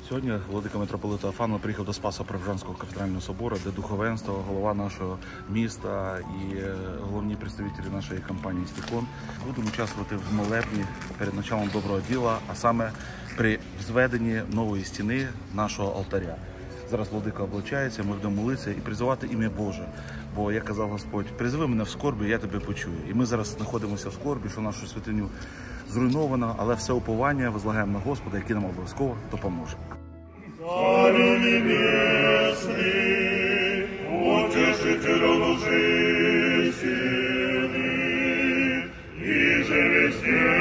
Сьогодні владика митрополита Афана приїхав до Спасо-Преображенського кафедрального собору, де духовенство, голова нашого міста і головні представники нашої компанії «Стікон» будемо участвувати в молебні перед началом доброго діла, а саме при зведенні нової стіни нашого алтаря. Зараз владика облачається, ми будемо молитися і призивати ім'я Боже. Бо, як казав Господь, призиви мене в скорбі, я тебе почую. І ми зараз знаходимося в скорбі, що нашу святиню зруйновано, але все уповання возлагаємо на Господа, який нам обов'язково допоможе. Царю небесный, утешителю души сильный, и же везде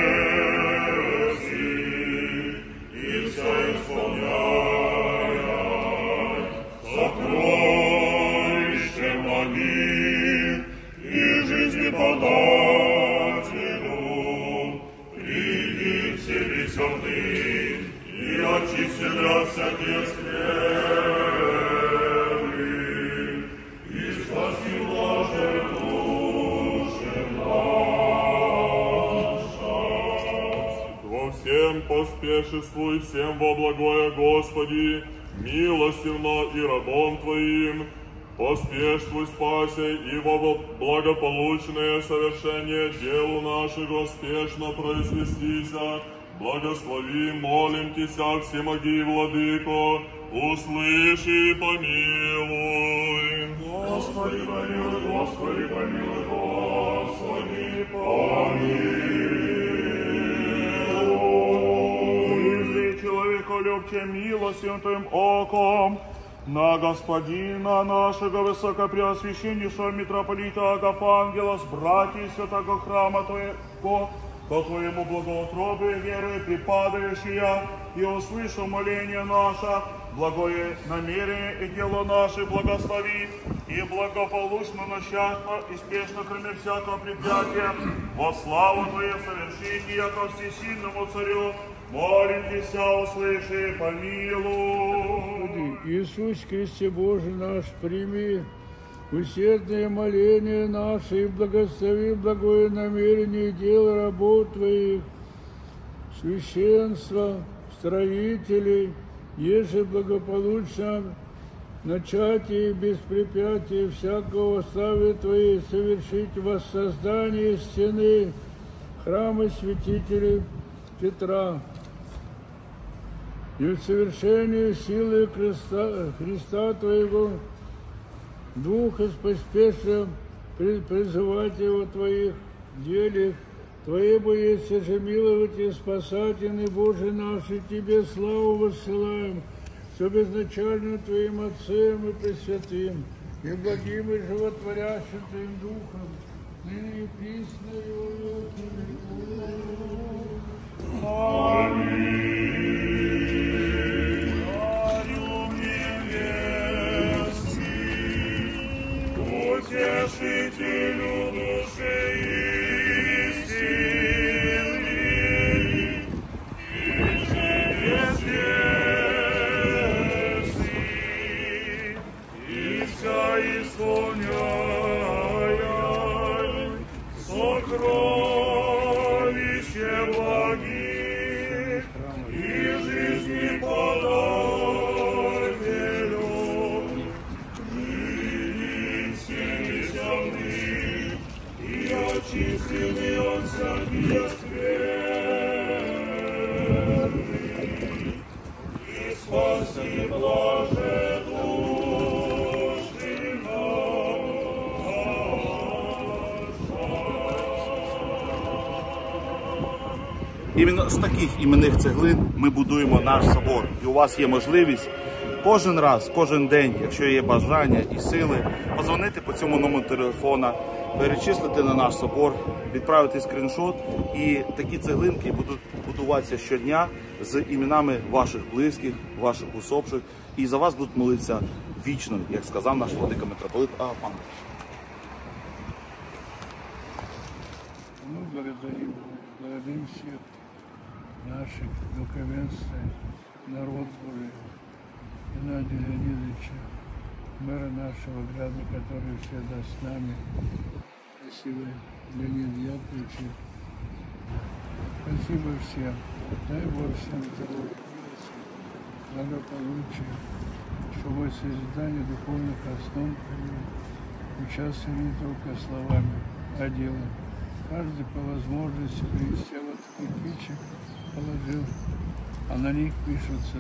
и вся исполняя сокровище могил и жизни подателю, приди все веселый и очисти от всяких скверны, и спаси блаже души наша. Во всем поспешествуй, всем во благое Господи, милостивно и рабом Твоим, поспешствуй, спася, и во благополучное совершение делу нашего спешно произвестися. Благослови, молим Тися, всемогий Владыко, услыши и помилуй. Господи, помилуй, Господи, помилуй, Господи, помилуй. Изри человеколюбче милостью Твоим оком на Господина нашего высокопреосвященнейшего митрополита Агафангела с братьями святого храма Твоего, по Твоему благоутробию верою припадающая, и услышу моление наше, благое намерение и дело наше благослови, и благополучно, несчастно и спешно, кроме всякого препятствия, во славу Твою совершите, яко всесильному Царю, молим Тися, услыши, помилуй. Иисус Христе Божий наш, прими усердное моление наше и благослови благое намерение дел работ Твоих, священства, строителей, еже благополучно начатие без препятствия всякого славы Твоей совершить воссоздание стены храма святителей Петра и в совершении силы Христа Твоего, Духа поспешно призывать Его Твоих делах, Твоему есть же миловать и спасательный Боже наш, и Тебе славу воссылаем, все безначально Твоим Отцем и Пресвятым, и благим и животворящим Твоим Духом, ныне и присно и во веки веков. Аминь. Утешителю души истины, и же везде и вся исполняя сокровище благих и жизни подателю, очистили от всяких скверны, и спаси блаже души наша. Іменно з таких іменних цеглин ми будуємо наш собор. І у вас є можливість кожен раз, кожен день, якщо є бажання і сили, подзвонити по цьому номеру телефона, перечислити на наш собор, відправити скріншот, і такі цеглинки будуть будуватися щодня з іменами ваших близьких, ваших усопших, і за вас будуть молитися вічно, як сказав наш владика митрополит Агафан. Мы благодарим всех наших духовенства, народ Божий, Геннадия Леонидовича, мэра нашего града, который всегда с нами. Спасибо, Леонид Яковлевич. Спасибо всем. Дай Бог всем здоровья, благополучия, чтобы в созидании духовных основ участвовали не только словами, а делом. Каждый по возможности привести вот кирпичик, положил, а на них пишутся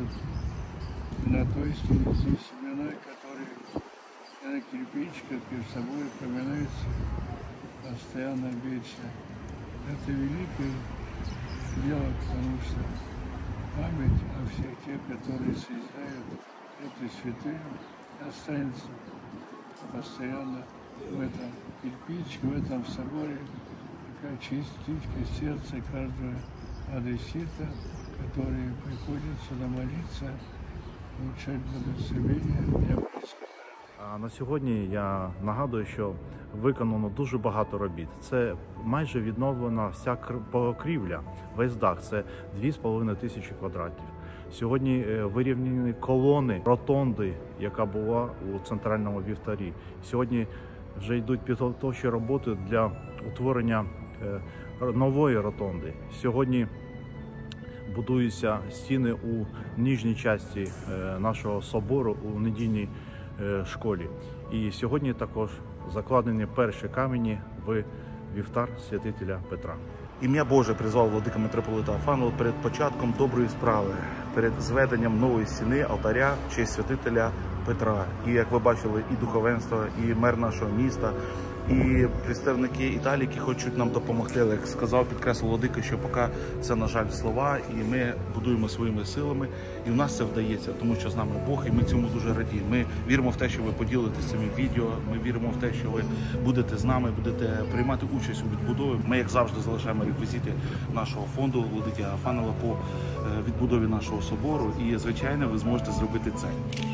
на той стене семена, которые на кирпичиках перед собой упоминаются постоянно, вечно. Это великое дело, потому что память о всех тех, которые созидают эту святыню, останется постоянно в этом кирпичике, в этом соборе, такая частичка сердца каждого одессита, который приходит сюда молиться, получать благословение для близкого. А на сьогодні я нагадую, що виконано дуже багато робіт. Це майже відновлена вся покрівля, весь дах. Це 2500 квадратів. Сьогодні вирівняні колони, ротонди, яка була у центральному вівтарі. Сьогодні вже йдуть підготовчі роботи для утворення нової ротонди. Сьогодні будуються стіни у нижній часті нашого собору у недільній школі. І сьогодні також закладені перші камені в вівтар святителя Петра. Ім'я Боже призвав владика митрополита Афанова перед початком доброї справи, перед зведенням нової стіни алтаря в честь святителя Петра. І, як ви бачили, і духовенство, і мер нашого міста, і представники Італії, які хочуть нам допомогти. Але, як сказав, підкреслив владика, що поки це, на жаль, слова, і ми будуємо своїми силами, і у нас це вдається, тому що з нами Бог, і ми цьому дуже радіємо. Ми віримо в те, що ви поділитесь цими відео, ми віримо в те, що ви будете з нами, будете приймати участь у відбудові. Ми, як завжди, залишаємо реквізити нашого фонду владики Афанова по відбудові нашого собору, і, звичайно, ви зможете зробити це.